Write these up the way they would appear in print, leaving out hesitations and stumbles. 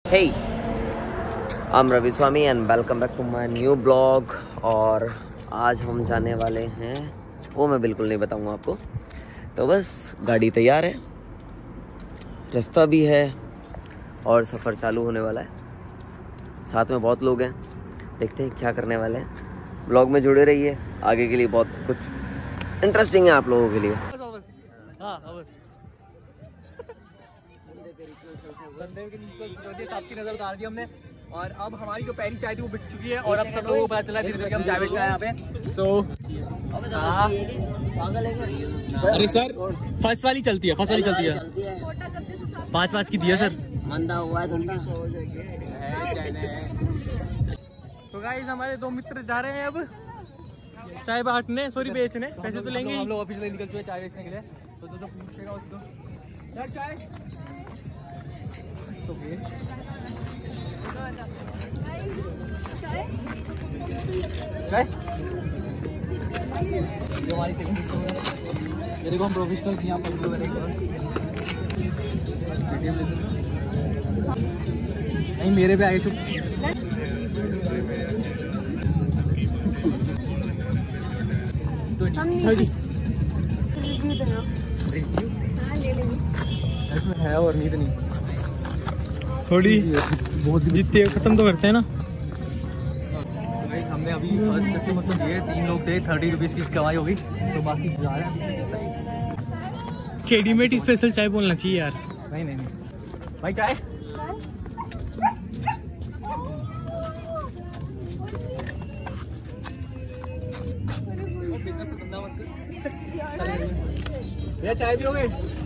Hey, I'm Ravi Swami and welcome back to my new blog। और आज हम जाने वाले हैं, वो मैं बिल्कुल नहीं बताऊंगा आपको। तो बस गाड़ी तैयार है, रास्ता भी है और सफ़र चालू होने वाला है। साथ में बहुत लोग हैं, देखते हैं क्या करने वाले हैं। ब्लॉग में जुड़े रहिए, आगे के लिए बहुत कुछ इंटरेस्टिंग है आप लोगों के लिए। सबकी नजर उतार दी हमने और अब हमारी जो पहली चाय थी वो बिक चुकी है और अब सब लोगों को पता चला धीरे-धीरे हम चाय बेचना है यहाँ पे। सो अरे सर फर्स्ट वाली चलती है, 5 की दी है सर। मंदा हुआ है धंधा। तो गाइस हमारे 2 मित्र जा रहे हैं अब चाय बांटने, सॉरी बेचने, पैसे तो लेंगे। हम लोग ऑफिशियली निकल चुके चाय बेचने के लिए। तो जो पूछेगा उसको चाय जो हमारी मेरे को हम प्रोफेशनल यहाँ पर नहीं मेरे पे आए चुप। है और नींद नहीं थोड़ी बहुत जितने खत्म तो करते हैं ना। हमने अभी फर्स्ट कस्टमर तो दिए, 3 लोग थे, 30 रुपीज़ की कमाई होगी। तो बाकी जा रहे हैं। केडीमेट स्पेशल चाय बोलना चाहिए यार। नहीं भाई चाय भैया चाय पियोगे?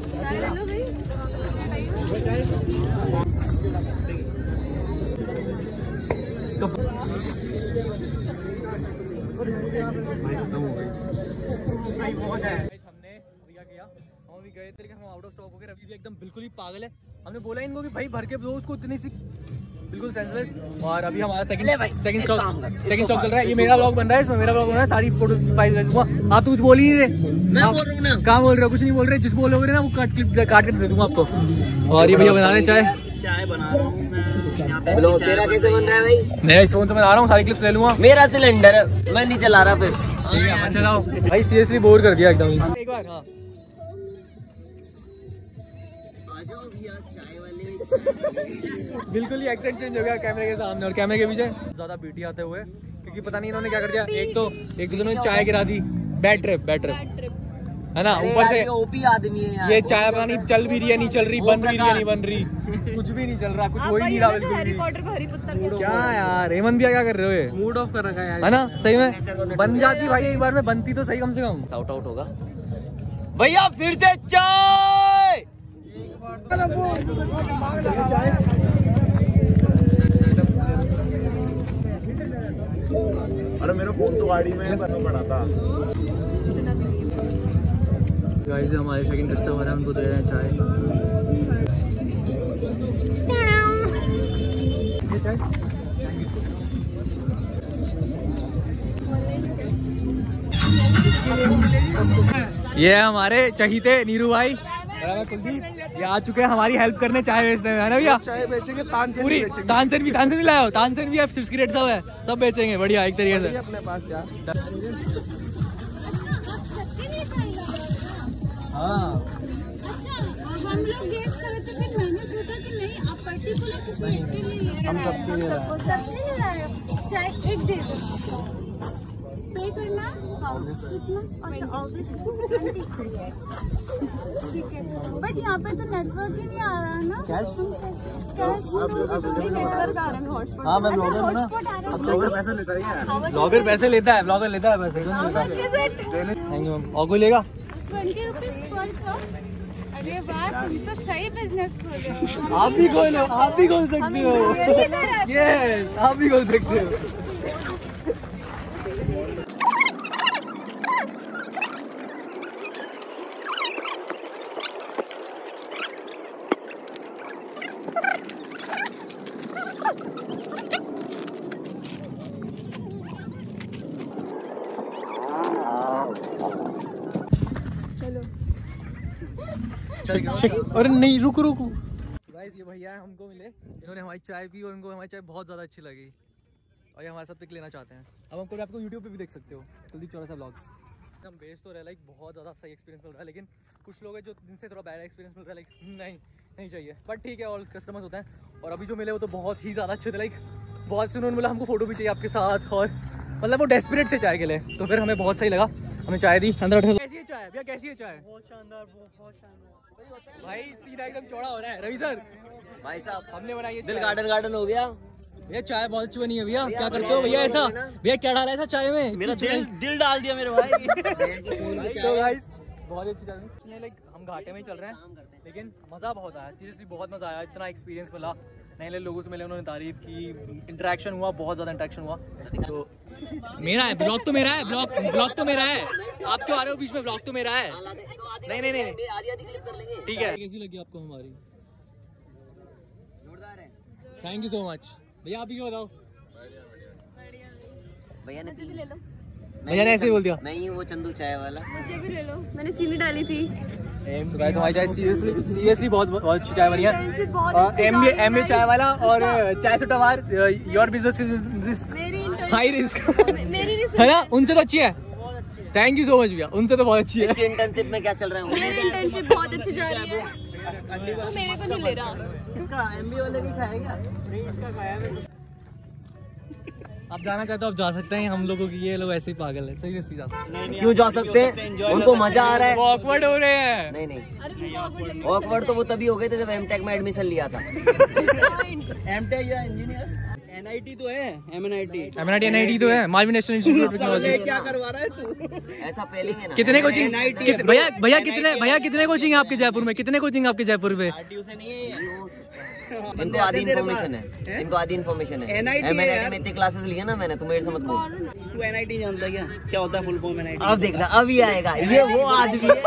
हमने क्या किया, हम अभी गए थे लेकिन हम आउट ऑफ स्टॉक हो गए। रवि भी एकदम बिल्कुल ही पागल है। हमने बोला इनको कि भाई भर के दो उसको, उतनी सी बिल्कुल सेंसलेस। और अभी हमारा सेकंड स्टॉक चल रहा है। ये मेरा ब्लॉग बन रहा है, इसमें मेरा ब्लॉग बन रहा है, सारी फोटो फाइल ले दूंगा। आप तो कुछ बोल ही नहीं रहे। कहाँ बोल रहे हो? कुछ नहीं बोल रहे। जिस बोलोगे ना वो काट के दे दूंगा आपको। और ये भैया बना रहे चाय बना रहा हूँ मैं। ब्लॉग तेरा कैसे बन रहा है भाई? मैं इस फोन से बना रहा हूँ, सारी क्लिप्स ले लूंगा। मेरा सिलेंडर है, मैं नहीं चला रहा फिर। ठीक है चलाओ भाई, सीरियसली बोर कर दिया एकदम। एक बार हाँ चाय वाले बिल्कुल ही एक्सेंट चेंज हो गया कैमरे के सामने और कैमरे के पीछे। ज्यादा बीटी आते हुए क्योंकि पता नहीं इन्होंने क्या कर दिया। एक तो इन्होंने चाय गिरा दी, बैड ट्रिप है ना। ऊपर से ओपी आदमी है यार। ये चाय पता नहीं चल भी रही है नहीं चल रही, बन भी रही है नहीं बन रही, कुछ भी नहीं चल रहा, कुछ हो ही नहीं रहा बिल्कुल। क्या यार हेमंत भैया क्या कर रहे हो? ये मूड ऑफ कर रखा है यार, है ना। सही में बन जाती भाई, एक बार में बनती तो सही कम से कम। आउट होगा भैया, फिर से चाय। अरे मेरा फोन तो गाड़ी में पड़ा था। गाइस हमारे सेकंड कस्टमर है, उनको दे रहे हैं चाय। ये हमारे चहीते नीरू भाई कुलदीप, ये आ चुके हैं हमारी हेल्प करने चाय बेचने में, है ना भैया? चाय बेचेंगे, तानसेन भी लाया हो, तानसेन भी सिगरेट सब है, सब बेचेंगे बढ़िया एक तरीके से अपने पास यार। हाँ हम लोग गेस करे थे, फिर मैंने सोचा कि नहीं आप पर्टिकुलर किसी एक के लिए ले रहे हैं। हम सबके लिए चाहे एक दे दो, पे करना कितना? अच्छा ऑब्वियसली ठीक है, बट यहाँ पे तो नेटवर्क ही नहीं आ रहा है ना। कैश नेटवर्क आ रहा है, हॉटस्पॉट। हाँ मैं ब्लॉगर हूँ ना, अब ब्लॉगर पैसे लेता है, ब्लॉगर पैसे लेता है, ब्लॉगर लेता है पैसे। Thank you. और कोई लेगा 20 रुपीज पर कप। अरे वाह, तुम तो सही बिजनेस खोल रहे हो। आप भी खोलो, आप भी खोल सकते हो। यस आप भी खोल सकते हो। चलो अरे नहीं रुको गाइस, ये भैया हमको मिले, इन्होंने हमारी चाय पी और उनको हमारी चाय बहुत ज़्यादा अच्छी लगी और ये हमारे साथ पिक लेना चाहते हैं। अब हमको आपको यूट्यूब पे भी देख सकते हो, कुलदीप चौरसिया ब्लॉग्स। हम बेच तो रहे लाइक बहुत ज़्यादा सही एक्सपीरियंस मिल रहा है, लेकिन कुछ लोग हैं जो जिनसे थोड़ा बैड एक्सपीरियंस मिल रहा है, लाइक नहीं चाहिए, बट ठीक है, ऑल कस्टमर्स होते हैं। और अभी जो मिले वो तो बहुत ही ज़्यादा अच्छे थे, लाइक बहुत से उन्होंने बोला हमको फ़ोटो भी चाहिए आपके साथ, और मतलब वो डेस्परेट थे चाय के लिए, तो फिर हमें बहुत सही लगा, हमें चाय दी। अंदर कैसी है चाय भैया, कैसी है चाय? बहुत शानदार, बहुत शानदार भाई सीधा एकदम चौड़ा हो रहा है रवि सर। भाई साहब हमने बनाई है दिल गार्डन हो गया भैया, चाय बहुत अच्छी बनी है भैया। क्या करते हो भैया ऐसा? भैया क्या डाला ऐसा चाय में? मेरा दिल डाल दिया मेरे भाई। तो गाइस बहुत अच्छी चाय है, लाइक हम घाटे में ही चल रहे हैं, लेकिन मज़ा बहुत आया, सीरियसली बहुत मज़ा आया, इतना एक्सपीरियंस मिला, नए नए लोगों से मिले, उन्होंने तारीफ की, इंटरेक्शन हुआ, बहुत ज़्यादा इंटरेक्शन हुआ। तो मेरा है ब्लॉग, तो मेरा है ब्लॉग तो मेरा है, आप क्यों आ रहे हो बीच में? ब्लॉग तो मेरा है। नहीं ठीक है। कैसी लगी आपको हमारी? Thank you so much. भैया आप ही क्यों बताओ? भैया ने ले लो, भैया ने ऐसे ही बोल दिया। नहीं वो चंदू चाय वाला। मुझे भी ले लो, मैंने चीनी डाली थी। तो गाइस हमारी चाय सीरियसली बहुत अच्छी चाय बनी है। बहुत एम चाय वाला और चाय से टवार, your business is high risk, मेरी है ना? उनसे तो अच्छी है। थैंक यू सो मच भैया, उनसे तो बहुत अच्छी है। इसकी इंटर्नशिप में क्या चल रहा है? मेरी इंटर्नशिप बहुत अच्छी जा रही है, तो मेरे को नहीं ले रहा। इसका MBA वाले नहीं खाएगा? नहीं, इसका खाया मैंने। आप जाना चाहते हो आप जा सकते हैं, हम लोगों की ये लोग ऐसे ही पागल है, सीरियसली जा सकते हैं। क्यों जा सकते हैं? उनको मजा आ रहा है। ऑकवर्ड हो रहे हैं। नहीं ऑकवर्ड तो वो तभी हो गए थे जब एमटेक में एडमिशन लिया था। एमटेक या इंजीनियर? NIT तो है, MNIT तो है, Malaviya National Institute of Technology. क्या करवा रहा है तू? ऐसा फेलिंग है ना। कितने कोचिंग भैया कितने कोचिंग है आपके जयपुर में? कितने कोचिंग आपके जयपुर में? से नहीं है, इनको आधी इन्फॉर्मेशन है, इनको आधी इन्फॉर्मेशन है। NIT में इतने क्लासेस लिए ना मैंने, तुम मेरे से मत बोल। तू NIT जानता क्या? क्या होता है फुल फॉर्म NIT? अब देखना अभी आएगा, ये वो आदमी है।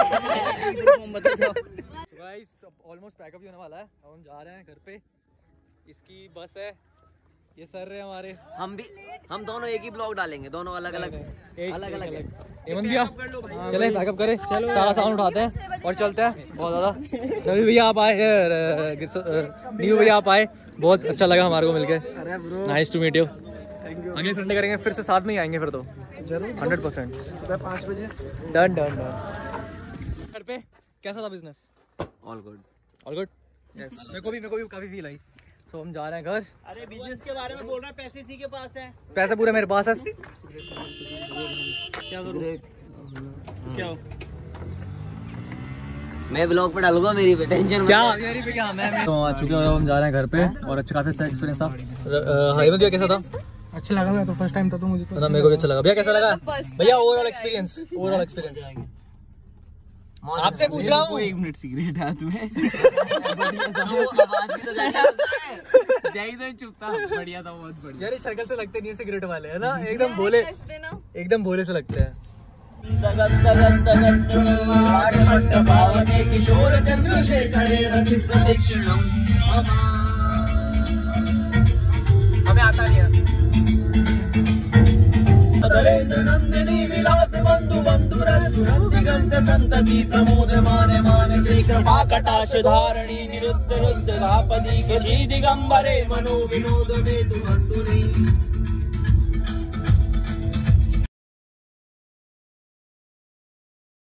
गाइस ऑलमोस्ट पैकअप होने वाला है, अब हम जा रहे हैं घर पे। इसकी बस है, ये सर रहे हमारे। हम दोनों एक ही ब्लॉग डालेंगे, दोनों अलग अलग है। हेमंत भैया चले पैकअप करें, सारा सामान उठाते हैं और चलते हैं। बहुत ज़्यादा रवि भैया आप आए, न्यू भैया आप आए, बहुत अच्छा लगा हमारे को मिलके। Nice to meet you. अगले संडे करेंगे फिर से, साथ में ही आएंगे फिर तो जरूर 100%। सुबह 5 बजे। डन। घर पे कैसा था बिजनेस? All good. यस मेरे को भी काफ़ी फील आई। तो हम जा रहे हैं घर। अरे बिजनेस के बारे में बोल रहा है, पैसे इसी के पास है। पैसा पूरा मेरे पास है। क्या करूं? क्या हो? मैं ब्लॉग पे डालूंगा, मेरी पे टेंशन क्या मैं तो आ चुके हैं, हम जा रहे हैं घर पे और अच्छा काफी अच्छा एक्सपीरियंस था। हाईवे भैया कैसा था? अच्छा लगा, मैं तो फर्स्ट टाइम था तो मुझे तो मेरे को भी अच्छा लगा। भैया कैसा लगा? भैया ओवरऑल एक्सपीरियंस आपसे पूछ रहा हूँ। 1 मिनट सिगरेट हाथ में। आवाज भी तो जाएगा। चुप था, बढ़िया था, बहुत बढ़िया। यार शक्ल से लगते नहीं है सिगरेट वाले, है ना? एकदम भोले से लगते हैं। हमें आता नहीं है। नंदिनी विलास बंधु बंधुरंत संतति प्रमोद माने मानसे कृपा कटाक्ष धारणी निरुद्ध रुद्ध धापदी दिगंबरे मनो विनोद में तुम